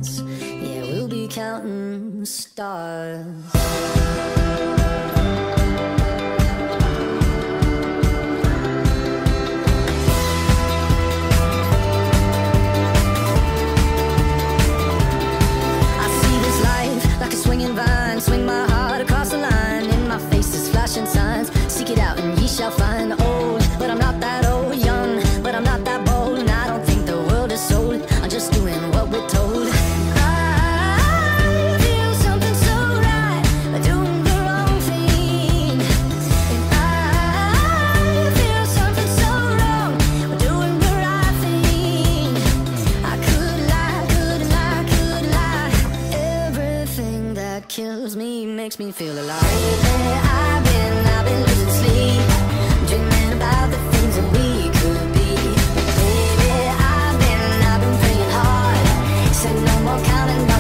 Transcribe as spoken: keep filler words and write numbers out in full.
stars. Yeah, we'll be counting stars. Swinging vine, swing my heart across the line. In my face is flashing signs. Seek it out and ye shall find. Old, but I'm not that old. Young, but I'm not that bold. And I don't think the world is sold. I'm just doing what we're told. I feel something so right, but doing the wrong thing. And I feel something so wrong, but doing the right thing. I could lie, could lie, could lie. Everything that kills me makes me feel alive. Lately I've been, I've been losing sleep, dreaming about the things that we could be. Baby, I've been, I've been praying hard, said no more counting